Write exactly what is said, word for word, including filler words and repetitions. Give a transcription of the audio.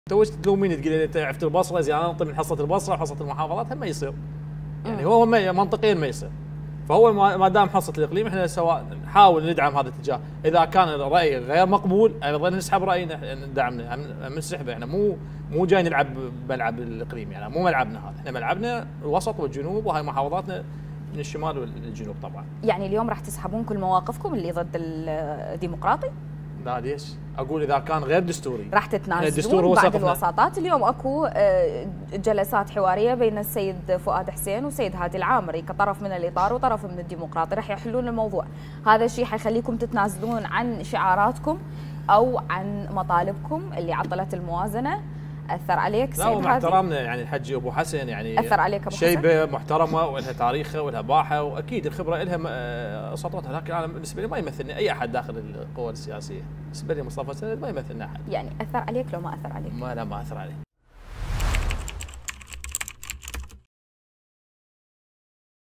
انت وش تلوميني تقول لي انت عرفت البصره زين، انا انطي من حصه البصره وحصه المحافظات هم ما يصير. يعني هو ما منطقيا ما يصير. فهو ما دام حصه الاقليم احنا سواء نحاول ندعم هذا الاتجاه، اذا كان الراي غير مقبول ايضا نسحب راينا ندعمنا نسحبه. احنا مو مو جاي نلعب بملعب الاقليم، يعني مو ملعبنا هذا، احنا ملعبنا الوسط والجنوب وهي محافظاتنا من الشمال والجنوب طبعا. يعني اليوم راح تسحبون كل مواقفكم اللي ضد الديمقراطي؟ لا ليش؟ اقول اذا كان غير دستوري راح تتنازلون بعد الوساطات. اليوم اكو جلسات حواريه بين السيد فؤاد حسين والسيد هادي العامري كطرف من الاطار وطرف من الديمقراطي، راح يحلون الموضوع. هذا الشيء حيخليكم تتنازلون عن شعاراتكم او عن مطالبكم اللي عطلت الموازنه؟ اثر عليك سيد هادي؟ لا، مع احترامنا يعني الحج ابو حسن يعني اثر عليك ابو حسن؟ شيبه محترمه ولها تاريخها ولها باحه، واكيد الخبره لها سطوتها، لكن انا بالنسبه لي ما يمثلني اي احد داخل القوى السياسيه. بالنسبه لي مصطفى سند ما يمثلنا احد. يعني اثر عليك لو ما اثر عليك؟ ما لا ما اثر علي.